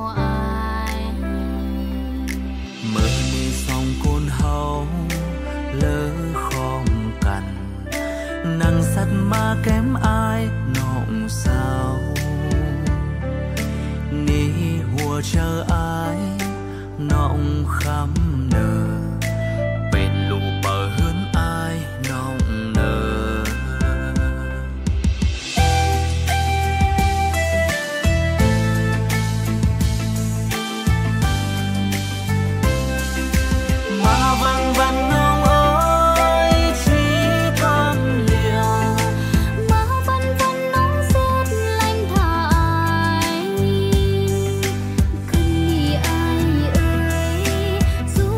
ai. Mơ đi xong côn hấu lỡ không cần nắng sắt mà kém ai nọng sao ní hùa chờ ai nọng khám nở bên lũ bờ hướng ai nọng nở. Mà văng văng nông ơi chỉ thơm liều mà văng văng nông rét lạnh thả ai cần nghỉ ai ơi dù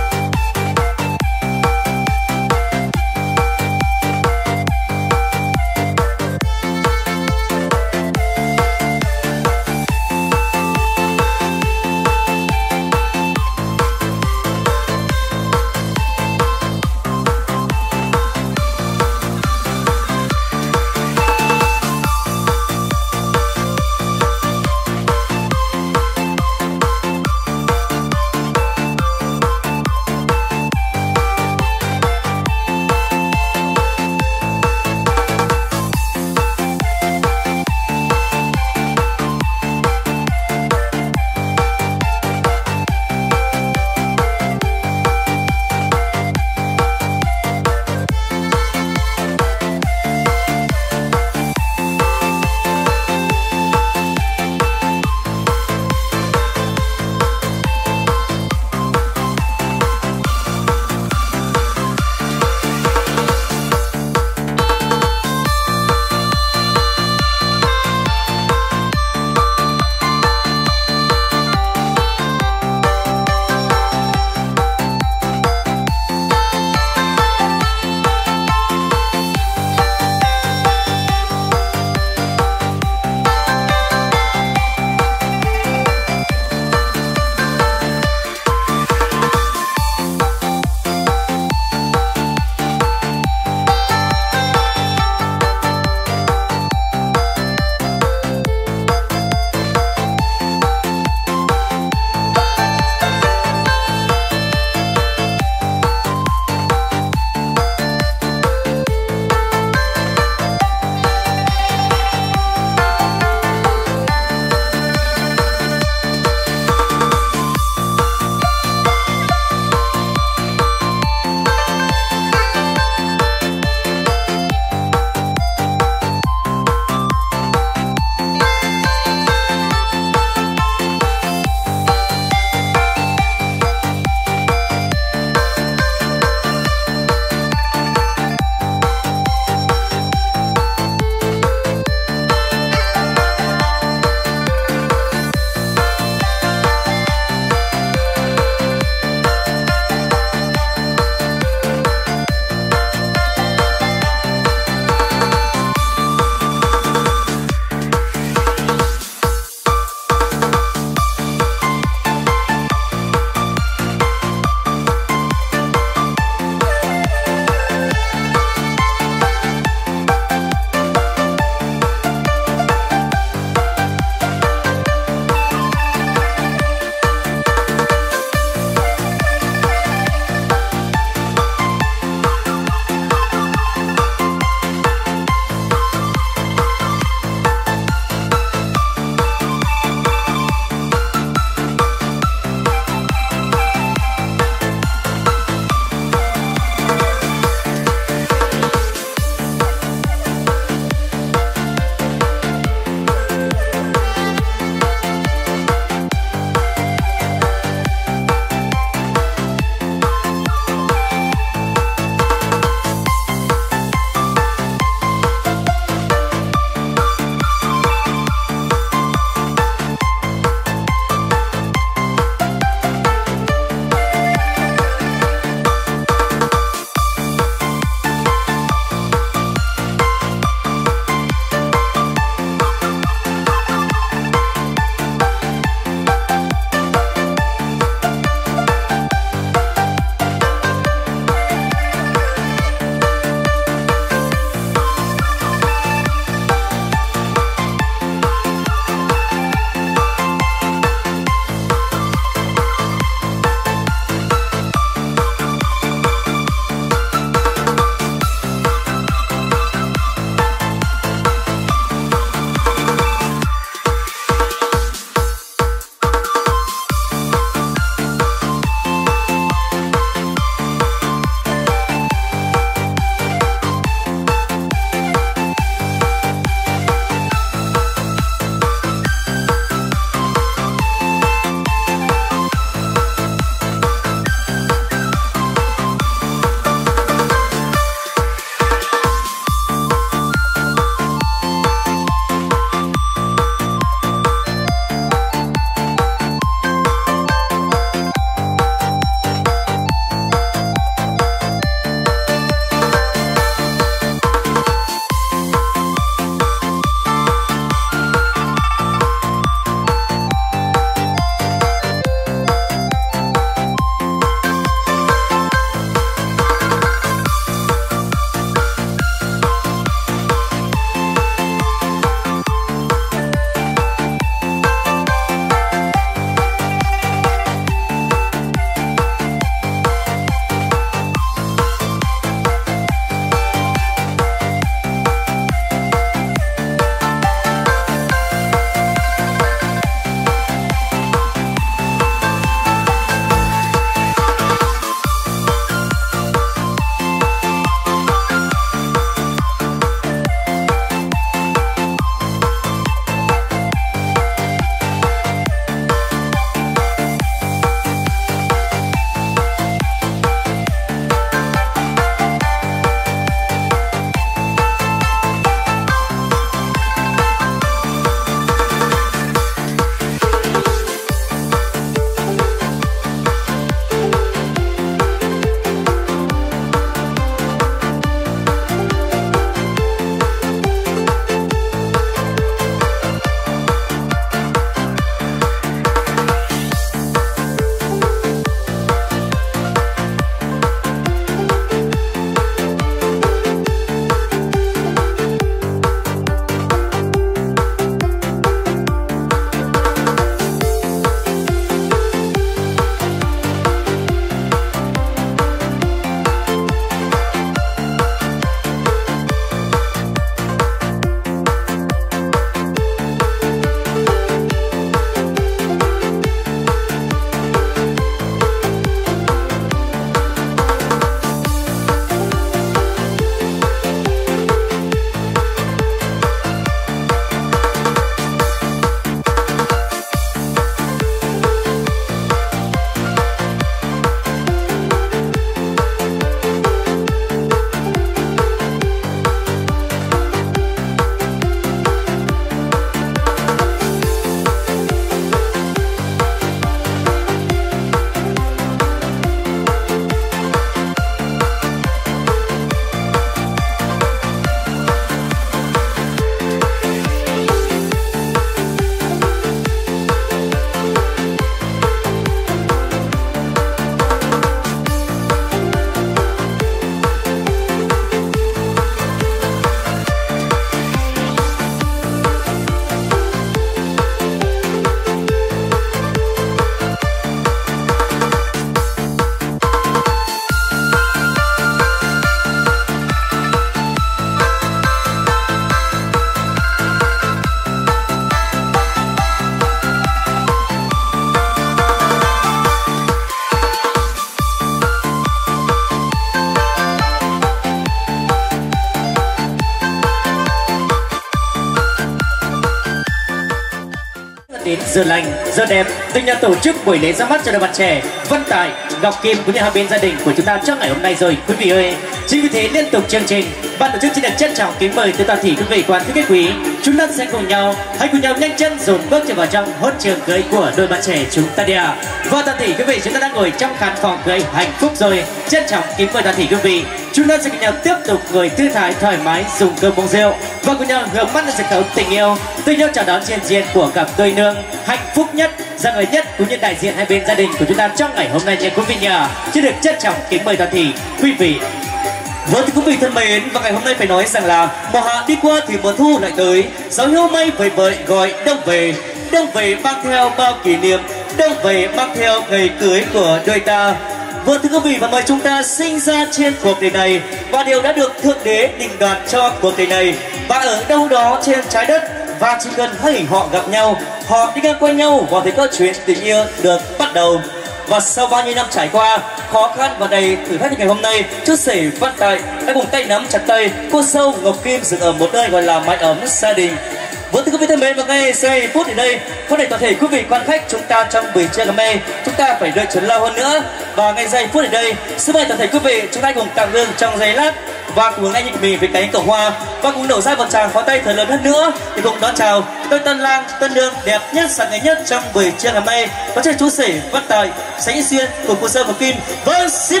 giờ lành, giờ đẹp, tình nhân tổ chức buổi lễ ra mắt cho đôi bạn trẻ Văn Tài, Ngọc Kim cũng như hai bên gia đình của chúng ta trong ngày hôm nay rồi quý vị ơi. Chính vì thế liên tục chương trình, ban tổ chức xin được trân trọng kính mời từ toàn thể quý vị quan khách quý, chúng ta sẽ cùng nhau hãy cùng nhau nhanh chân dồn bước trở vào trong hôn trường cưới của đôi bạn trẻ chúng ta đi ạ. Và toàn thể quý vị chúng ta đang ngồi trong khán phòng cưới hạnh phúc rồi, trân trọng kính mời toàn thể quý vị, chúng ta sẽ cùng nhau tiếp tục ngồi thư thái thoải mái dùng cơm bông rượu và cùng nhau hướng mắt lên sân khấu tình yêu chào đón trên diện của cặp đôi nương hạnh phúc nhất, ra người nhất cũng như đại diện hai bên gia đình của chúng ta trong ngày hôm nay nha quý vị nhà. Xin được trân trọng kính mời toàn thể quý vị. Vâng thì quý vị thân mến, và ngày hôm nay phải nói rằng là mùa hạ đi qua thì mùa thu lại tới, gió hiu mây vời vợi gọi đông về mang theo bao kỷ niệm, đông về mang theo ngày cưới của đôi ta. Vâng thưa quý vị, và mời chúng ta sinh ra trên cuộc đời này và điều đã được Thượng Đế định đoạt cho cuộc đời này, và ở đâu đó trên trái đất, và chỉ cần hai họ gặp nhau, họ đi ngang qua nhau và thấy câu chuyện tình yêu được bắt đầu. Và sau bao nhiêu năm trải qua khó khăn và đầy thử thách như ngày hôm nay, chú rể Văn Tài đã cùng tay nắm chặt tay cô dâu Ngọc Kim dựng ở một nơi gọi là mái ấm gia đình. Vâng thưa quý vị thân mến, và ngay giây phút thì đây có thể toàn thể quý vị quan khách chúng ta trong buổi trưa ngày hôm nay chúng ta phải đợi chấn lao hơn nữa. Và ngay giây phút thì đây xin mời toàn thể quý vị chúng ta cùng tạm ngưng trong giây lát và cùng anh nhìn mình với cánh cổng hoa và cùng nổ ra một tràng pháo tay thật lớn hơn nữa thì cùng đón chào đôi tân lang tân nương đẹp nhất sáng ngày nhất trong buổi trưa ngày hôm nay, có trên chú rể Văn Tài Sánh Xuyên cùng cô dâu Ngọc Kim. Vâng xin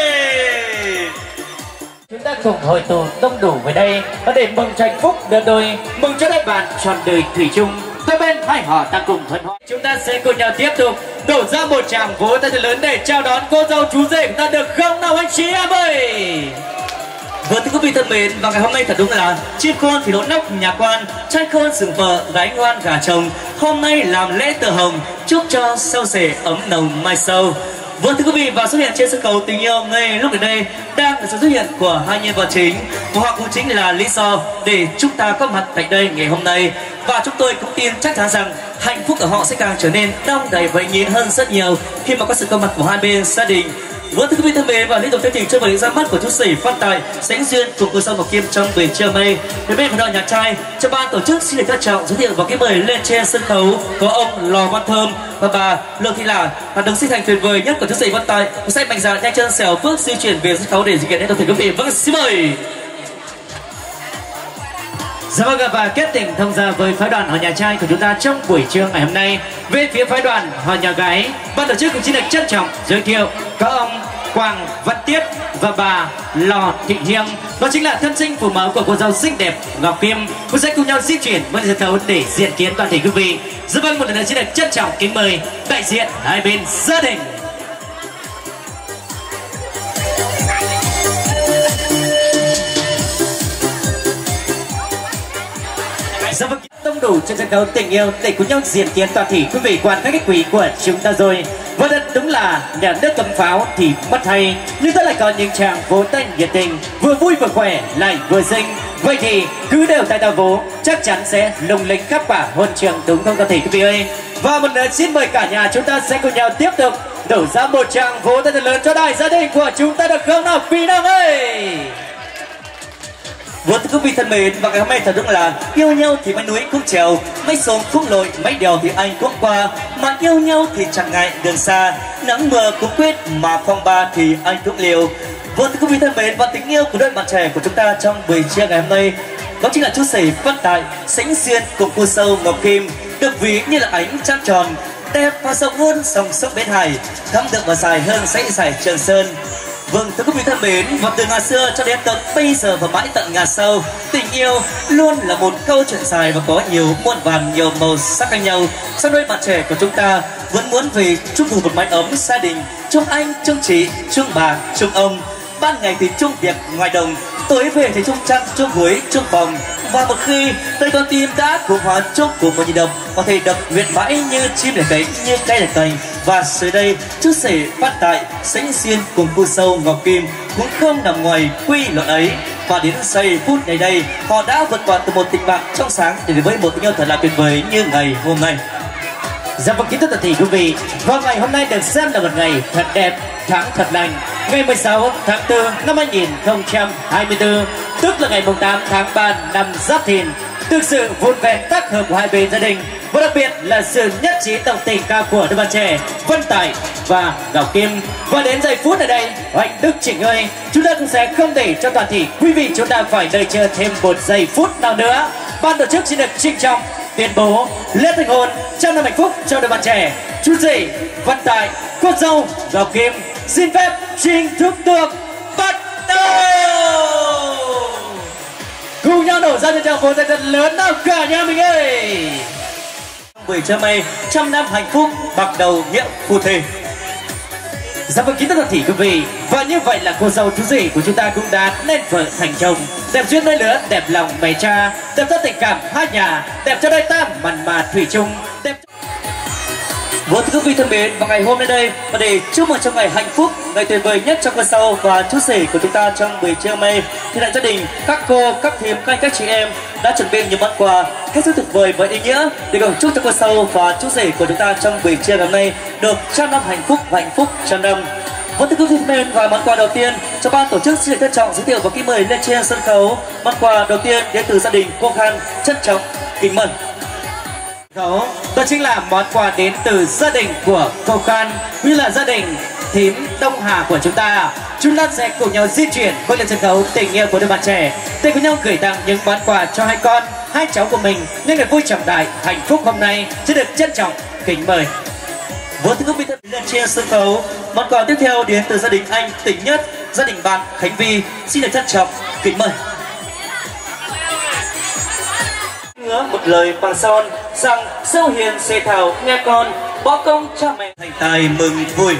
mời. Chúng ta cùng hội tụ đông đủ về đây và để mừng cho hạnh phúc đơn đôi, mừng cho đại bạn tròn đời thủy chung, đôi bên hai họ ta cùng thuận hòa. Chúng ta sẽ cùng nhau tiếp tục đổ ra một tràng vỗ tay thật lớn để chào đón cô dâu chú rể của ta, được không nào anh chị em ơi? Vâng thưa quý vị thân mến, và ngày hôm nay thật đúng là chim con thì đón nóc nhà quan, trai khôn sừng vợ, gái ngoan gả chồng. Hôm nay làm lễ tờ hồng, chúc cho sau rể ấm nồng mai sau. Vâng thưa quý vị, và xuất hiện trên sân khấu tình yêu ngay lúc này đây đang là sự xuất hiện của hai nhân vật chính, và họ cũng chính là lý do để chúng ta có mặt tại đây ngày hôm nay. Và chúng tôi cũng tin chắc chắn rằng hạnh phúc của họ sẽ càng trở nên đong đầy và ý nghĩa hơn rất nhiều khi mà có sự có mặt của hai bên gia đình. Vâng thưa quý vị thân mến, và liên tục chương trình cho buổi ra mắt của chú rể Văn Tài Sánh Duyên cùng cô dâu Ngọc Kim trong buổi trưa nay. Đến bên phần đội nhà trai, cho ban tổ chức xin được trân trọng giới thiệu và cái mời lên trên sân khấu có ông Lò Văn Thơm và bà Lương Thị Là, hoạt động sinh thành tuyệt vời nhất của chú rể Văn Tài. Cũng sẽ mạnh dạn nhanh chân xẻo bước di chuyển về sân khấu để diễn kiện đến toàn thể quý vị. Vâng xin mời. Dạ vâng, và kết tình thông gia với phái đoàn họ nhà trai của chúng ta trong buổi trưa ngày hôm nay. Về phía phái đoàn họ nhà gái, ban tổ chức cũng xin được trân trọng giới thiệu có ông Quang Văn Tiết và bà Lò Thị Hiêng, đó chính là thân sinh phụ mẫu của cô dâu xinh đẹp Ngọc Kim, cũng sẽ cùng nhau di chuyển với sân khấu để diện kiến toàn thể quý vị. Dạ vâng, một lần nữa xin được trân trọng kính mời đại diện hai bên gia đình. Dạ vâng, đông đủ trên sân khấu tình yêu để cùng nhau diện kiến toàn thể quý vị quan khách quý của chúng ta rồi. Và thật đúng là nhà nước cấm pháo thì mất hay, nhưng ta lại còn những chàng vỗ tay nhiệt tình, vừa vui vừa khỏe lại vừa xinh. Vậy thì cứ đều tay ta vỗ, chắc chắn sẽ lung linh khắp cả hôn trường, đúng không toàn thể quý vị ơi? Và một lần xin mời cả nhà chúng ta sẽ cùng nhau tiếp tục đổ ra một tràng vỗ tay thật lớn cho đại gia đình của chúng ta, được không nào Phi Năng ơi? Vâng thưa quý vị thân mến, và ngày hôm nay thật đúng là yêu nhau thì mấy núi cũng trèo, mấy sông cũng lội, mấy đèo thì anh cũng qua, mà yêu nhau thì chẳng ngại đường xa, nắng mưa cũng quyết mà phong ba thì anh cũng liều. Vâng thưa quý vị thân mến, và tình yêu của đôi bạn trẻ của chúng ta trong buổi trưa ngày hôm nay đó chính là chú rể Văn Tài Sánh Duyên cùng cô dâu Ngọc Kim, được ví như là ánh trăng tròn đẹp và rộng hơn dòng sông Bến Hải, thắm đượm và dài hơn dãy dải Trường Sơn. Vâng thưa quý vị thân mến, và từ ngày xưa cho đến tận bây giờ và mãi tận ngày sau, tình yêu luôn là một câu chuyện dài và có nhiều muôn vàn nhiều màu sắc khác nhau. Sau đôi bạn trẻ của chúng ta vẫn muốn về chúc mừng một mái ấm gia đình, chung anh, chung chị, chung bà, chung ông. Ban ngày thì chung việc ngoài đồng, tối về thì chung chăn, chung gối, chung phòng. Và một khi tay con tim đã cùng hóa chung của một nhịp đập, có thể đập nguyện mãi như chim để cánh, như cây để cành. Và dưới đây chú rể Văn Tài Sánh Duyên cùng cô dâu Ngọc Kim cũng không nằm ngoài quy luật ấy. Và đến giây phút này đây, họ đã vượt qua từ một tình bạn trong sáng để đến với một tình yêu thật là tuyệt vời như ngày hôm nay. Dạ vâng, kính thưa toàn thể quý vị, và ngày hôm nay được xem là một ngày thật đẹp, tháng thật lành, ngày 16 tháng 4 năm 2024, tức là ngày 8 tháng 3 năm Giáp Thìn. Thực sự vun vẹn tác hợp của hai bên gia đình và đặc biệt là sự nhất trí đồng tình ca của đôi bạn trẻ Vân Tài và Ngọc Kim. Và đến giây phút ở đây, anh Đức Chỉnh ơi, chúng ta cũng sẽ không để cho toàn thể quý vị chúng ta phải đợi chờ thêm một giây phút nào nữa. Ban tổ chức xin được trịnh trọng tuyên bố lễ thành hôn trăm năm hạnh phúc cho đôi bạn trẻ chú rể Vân Tài, cô dâu Ngọc Kim. Xin phép chính thức được bắt đầu. Cùng nhau nổ ra cho chào một tay thật lớn nào cả nhà mình ơi. Buổi trưa mai trăm năm hạnh phúc bắt đầu nghĩa phu thề. Dạ vâng, kính thưa toàn thể quý vị, và như vậy là cô dâu chú rể của chúng ta cũng đã nên vợ thành chồng, đẹp duyên đôi lứa, đẹp lòng mẹ cha, đẹp cho tình cảm hai nhà, đẹp cho đôi ta mặn mà thủy chung, đẹp. Vâng thưa quý vị thân mến, và ngày hôm nay đây và để chúc mừng trong ngày hạnh phúc, ngày tuyệt vời nhất trong con sau và chú rể của chúng ta trong buổi trưa mai, thì đại gia đình, các cô, các thím, các chị em đã chuẩn bị những món quà hết sức tuyệt vời và ý nghĩa để cùng chúc cho con sau và chú rể của chúng ta trong buổi trưa ngày hôm nay được trăm năm hạnh phúc và hạnh phúc trăm năm. Vâng thưa quý vị thân mến, và món quà đầu tiên cho ban tổ chức xin được trân trọng giới thiệu và kính mời lên trên sân khấu. Món quà đầu tiên đến từ gia đình cô Khan, trân trọng kính mời. Đó chính là món quà đến từ gia đình của cô Khan, như là gia đình thím Đông Hà của chúng ta. Chúng ta sẽ cùng nhau di chuyển với lên sân khấu tình yêu của đôi bạn trẻ để cùng nhau gửi tặng những món quà cho hai con, hai cháu của mình nhân ngày vui trọng đại hạnh phúc hôm nay. Xin được trân trọng kính mời. Vâng thưa quý vị thân mến, lên trên sân khấu món quà tiếp theo đến từ gia đình anh Tỉnh Nhất, gia đình bạn Khánh Vi, xin được trân trọng kính mời. Một lời bằng son rằng sâu hiền xê thảo nghe con bỏ công cha mẹ thành tài mừng vui.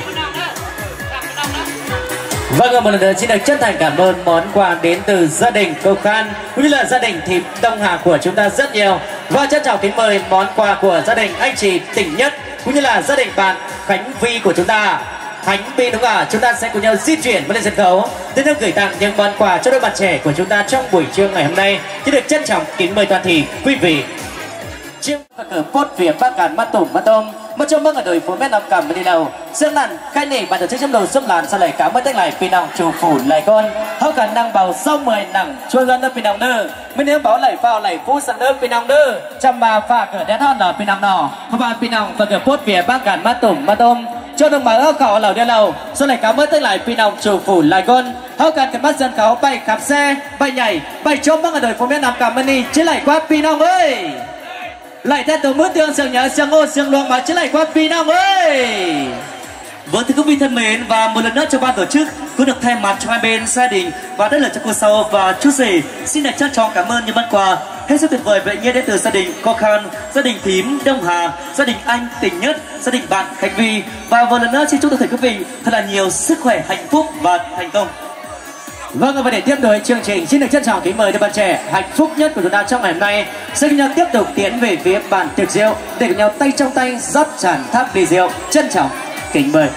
Vâng, một lần nữa xin được chân thành cảm ơn món quà đến từ gia đình cô Khan cũng như là gia đình thím Đông Hà của chúng ta rất nhiều. Và trân trọng kính mời món quà của gia đình anh chị Tỉnh Nhất cũng như là gia đình bạn Khánh Vi của chúng ta. Khánh Vi đúng không ạ? Chúng ta sẽ cùng nhau di chuyển lên sân khấu để được gửi tặng những món quà cho đôi bạn trẻ của chúng ta trong buổi trưa ngày hôm nay. Xin được trân trọng kính mời toàn thể quý vị. Chiếc cờ post phía bắc cản mắt tủm mắt tôm mà trong mơ ở đời phố mét nằm cầm đi đầu dương nằn khai nỉ bạn tổ chức trong đầu xâm làn sau lại cảm ơn tách lại pin nòng chủ phủ lại con hao cả năng bào sau 10 nặng chua gần đó pin nòng nơ mới nếu báo lại phao lại phú sang nước pin nòng nơ trăm bà pha cờ đen hòn nọ pin nòng nọ không bà pin nòng và cờ post phía bắc cản mắt tủm mắt tôm cho đồng bào áo cỏ lẩu đeo lầu sau lại cảm ơn tách lại pin nòng chủ phủ lại con hao cả cái mắt dân khấu bay khắp xe bay nhảy bay trốn mơ ở đời phố mét nằm cầm đi chứ lại qua pin nòng ơi. Lại theo tổ mướn tương sương nhớ sương ô sương luồng mà chứ lại qua pin nào ơi. Vâng thưa quý vị thân mến, và một lần nữa cho ban tổ chức cũng được thay mặt cho hai bên gia đình và đây là cho cô sau và chú rể xin được trân trọng cảm ơn những món quà hết sức tuyệt vời về nghĩa đến từ gia đình cô Khan, gia đình thím Đông Hà, gia đình anh Tỉnh Nhất, gia đình bạn Khánh Vi. Và một lần nữa xin chúc tất cả quý vị thật là nhiều sức khỏe, hạnh phúc và thành công. Vâng, và để tiếp nối chương trình xin được trân trọng kính mời đôi bạn trẻ hạnh phúc nhất của chúng ta trong ngày hôm nay sẽ cùng nhau tiếp tục tiến về phía bàn tiệc rượu để cùng nhau tay trong tay rót tràn tháp ly rượu. Trân trọng kính mời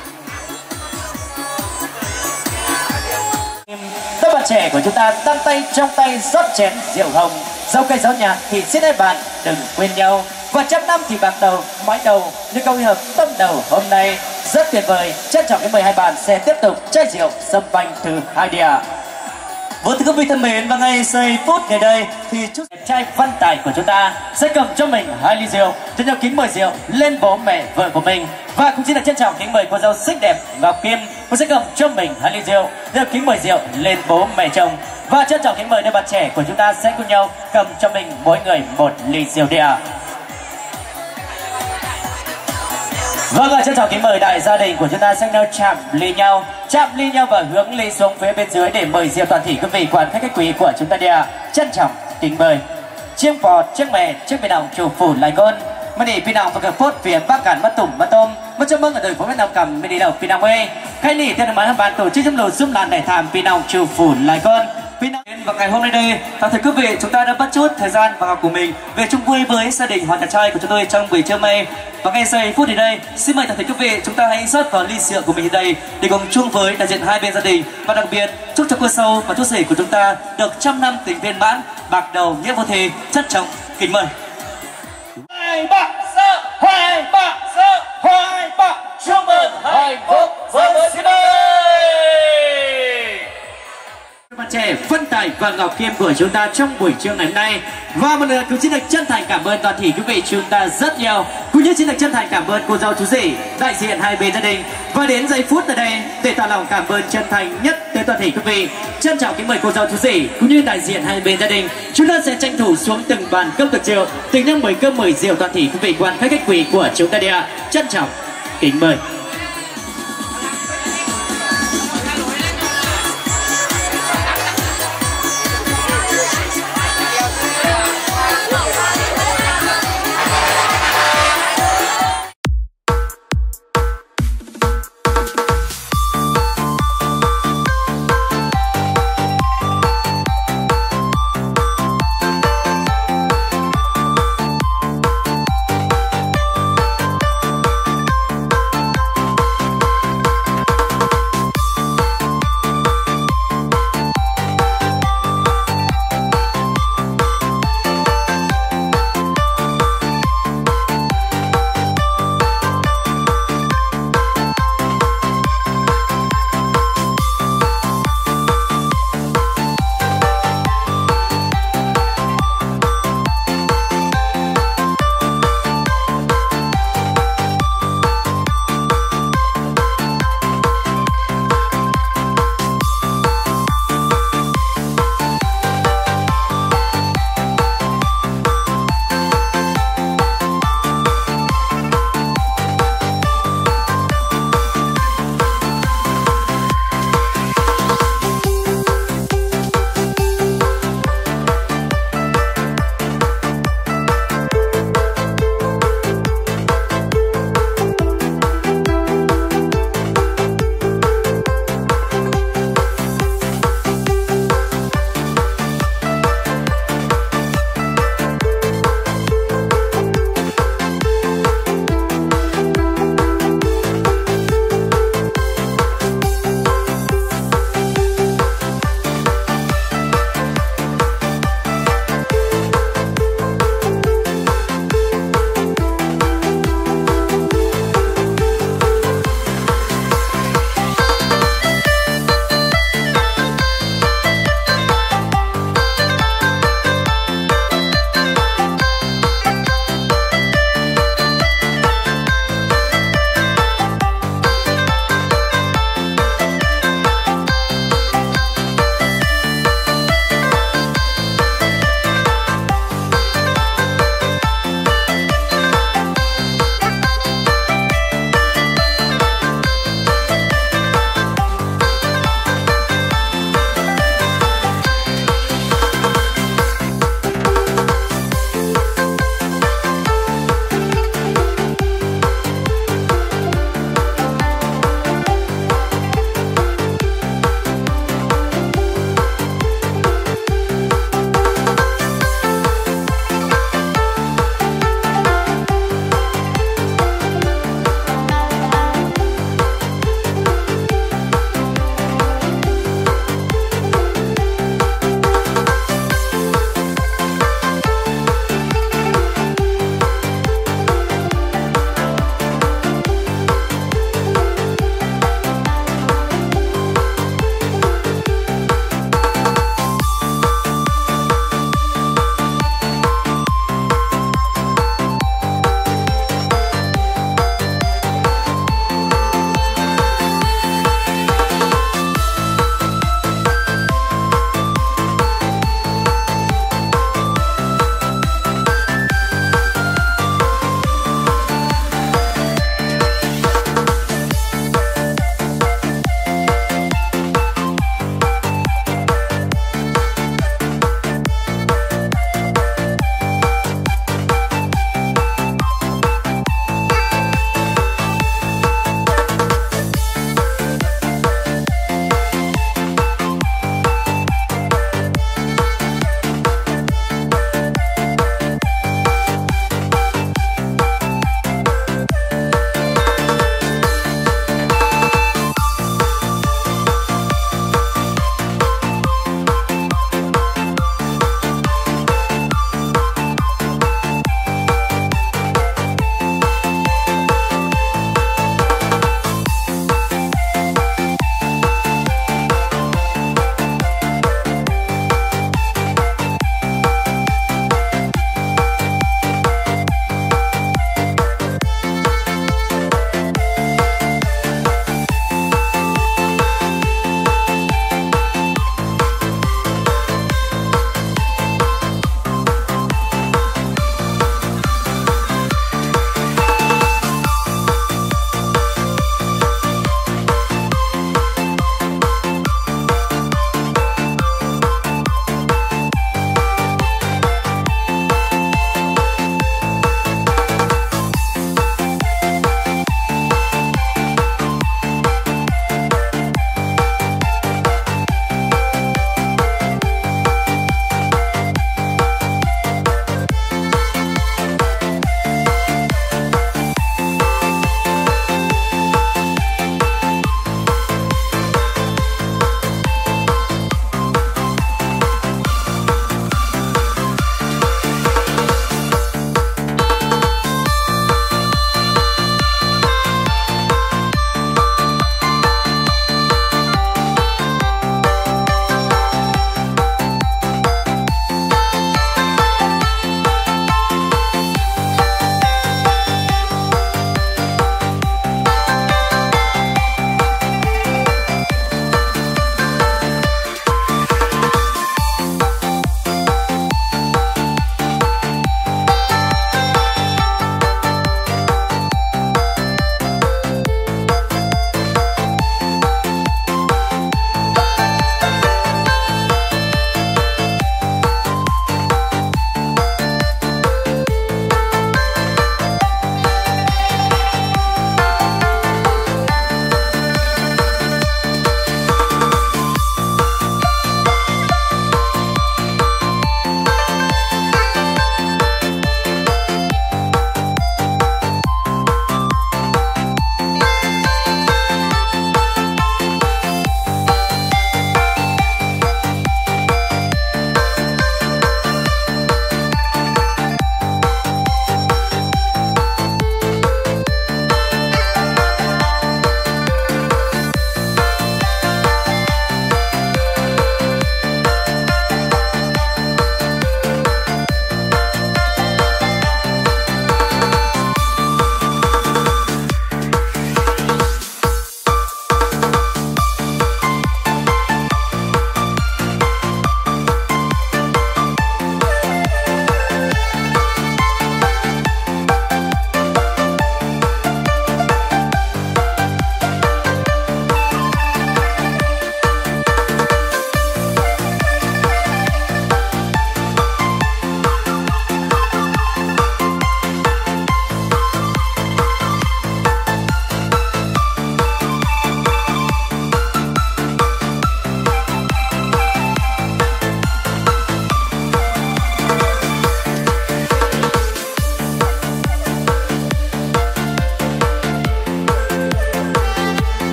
đôi bạn trẻ của chúng ta đang tay trong tay rót chén rượu hồng, dâu cây gió nhạt thì xin hai bạn đừng quên nhau, và trăm năm thì bạc đầu mái đầu như câu hợp tâm đầu hôm nay rất tuyệt vời. Trân trọng kính mời hai bạn sẽ tiếp tục chai rượu sâm banh từ hai địa. Vâng thưa quý vị thân mến, và ngay giây phút ngày đây thì chúc trai Văn Tài của chúng ta sẽ cầm cho mình 2 ly rượu, trân trọng kính mời rượu lên bố mẹ vợ của mình, và cũng xin được trân trọng kính mời cô dâu xinh đẹp Ngọc Kim cũng sẽ cầm cho mình 2 ly rượu, trân trọng kính mời rượu lên bố mẹ chồng, và trân trọng kính mời đôi bạn trẻ của chúng ta sẽ cùng nhau cầm cho mình mỗi người 1 ly rượu đi ạ. Vâng ạ, trân trọng kính mời đại gia đình của chúng ta sẽ nhau chạm ly nhau và hướng ly xuống phía bên dưới để mời rượu toàn thể quý vị quan khách quý của chúng ta đi ạ. Trân trọng kính mời chiếc vọt chiếc mẹ chiếc bên đồng chủ phủ lại con mà để bên đồng và cờ phốt phía bắc cản mắt tủm mắt tôm mà cho mừng ở đời phố bên đồng cầm bên đi đầu bên đồng ơi khai nỉ theo đồng bàn tổ chức trong lầu xung làn để thảm bên đồng chủ phủ lại con. Và ngày hôm nay đây, toàn thể quý vị chúng ta đã bắt chút thời gian và học của mình về chung vui với gia đình họ nhà trai của chúng tôi trong buổi trưa mai. Và ngay giây phút thì đây, xin mời toàn thể quý vị chúng ta hãy rót vào ly rượu của mình đây để cùng chung với đại diện hai bên gia đình, và đặc biệt chúc cho cô dâu và chú rể của chúng ta được trăm năm tình viên mãn, bạc đầu nghĩa vô thề. Trân trọng kính mời. Hai ba chúc mừng hạnh phúc. Vâng xin mời bạn trẻ Vân Tài tài và ngọc kim của chúng ta trong buổi trưa ngày hôm nay. Và một lần cũng xin được chân thành cảm ơn toàn thể quý vị chúng ta rất nhiều. Cũng như xin được chân thành cảm ơn cô dâu chú rể, đại diện hai bên gia đình. Và đến giây phút ở đây để tỏ lòng cảm ơn chân thành nhất tới toàn thể quý vị, trân trọng kính mời cô dâu chú rể cũng như đại diện hai bên gia đình, chúng ta sẽ tranh thủ xuống từng bàn cơm thực rượu, từng năm mời cơm mời rượu toàn thể quý vị quan khách quý của chúng ta đi ạ. Trân trọng kính mời.